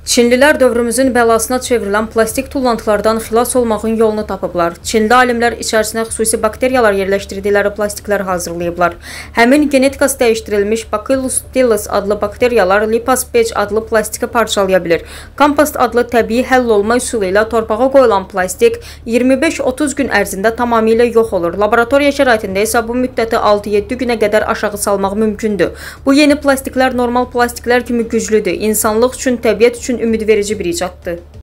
Çinlilər dövrümüzün bəlasına çevrilən plastik tullantılardan xilas olmağın yolunu tapıblar. Çinli alimlər içərisinə xüsusi bakteriyalar yerləşdirdikləri plastiklər hazırlayıblar. Həmin genetikası dəyişdirilmiş Bacillus stylus adlı bakteriyalar Lipaspec adlı plastiki parçalaya bilir. Kompost adlı təbii həll olma üsulu ilə torpağa qoyulan plastik 25-30 gün ərzində tamamilə yox olur. Laboratoriya şəraitində isə bu müddəti 6-7 günə qədər aşağı salmaq mümkündür. Bu yeni plastiklər normal plastiklər kimi güclüdür. İnsanlıq üçün, təbiət üçün ümidverici bir icaddır.